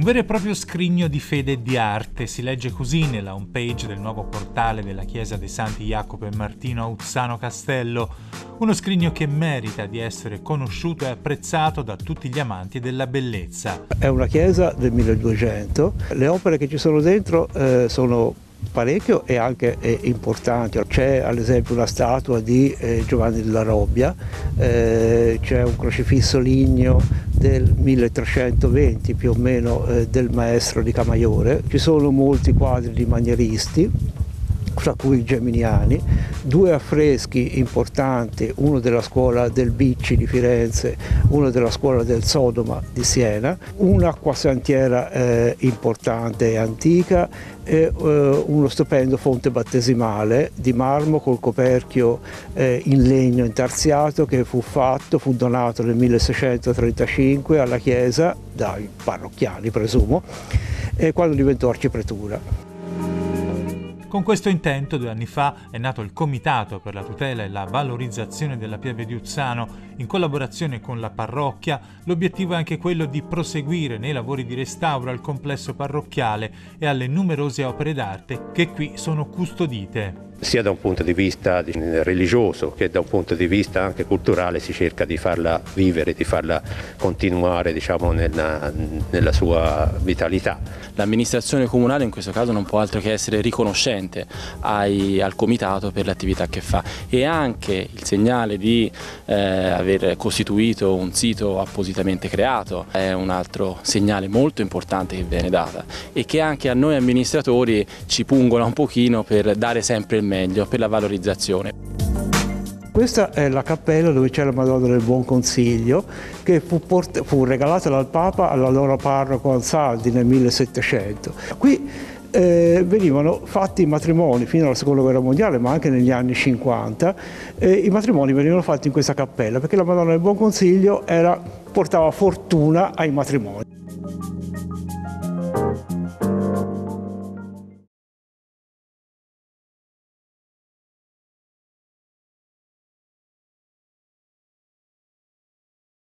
vero e proprio scrigno di fede e di arte, si legge così nella homepage del nuovo portale della chiesa dei Santi Jacopo e Martino a Uzzano Castello, uno scrigno che merita di essere conosciuto e apprezzato da tutti gli amanti della bellezza. È una chiesa del 1200, le opere che ci sono dentro sono parecchio e anche importanti. C'è ad esempio una statua di Giovanni della Robbia, c'è un crocifisso ligneo del 1320 più o meno del maestro di Camaiore, ci sono molti quadri di manieristi, fra cui i Geminiani, 2 affreschi importanti, uno della scuola del Bicci di Firenze, uno della scuola del Sodoma di Siena, un'acquasantiera importante e antica e uno stupendo fonte battesimale di marmo col coperchio in legno intarsiato che fu donato nel 1635 alla chiesa dai parrocchiani, presumo, quando diventò arcipretura. Con questo intento 2 anni fa è nato il Comitato per la tutela e la valorizzazione della Pieve di Uzzano. In collaborazione con la parrocchia, l'obiettivo è anche quello di proseguire nei lavori di restauro al complesso parrocchiale e alle numerose opere d'arte che qui sono custodite. Sia da un punto di vista religioso che da un punto di vista anche culturale si cerca di farla vivere, di farla continuare, diciamo, nella sua vitalità. L'amministrazione comunale in questo caso non può altro che essere riconoscente al comitato per l'attività che fa, e anche il segnale di aver costituito un sito appositamente creato è un altro segnale molto importante che viene data e che anche a noi amministratori ci pungola un pochino per dare sempre il meglio per la valorizzazione. Questa è la cappella dove c'è la Madonna del Buon Consiglio, che fu regalata dal Papa all'allora parroco Ansaldi nel 1700. Qui venivano fatti i matrimoni fino alla Seconda Guerra Mondiale, ma anche negli anni 50, i matrimoni venivano fatti in questa cappella perché la Madonna del Buon Consiglio portava fortuna ai matrimoni.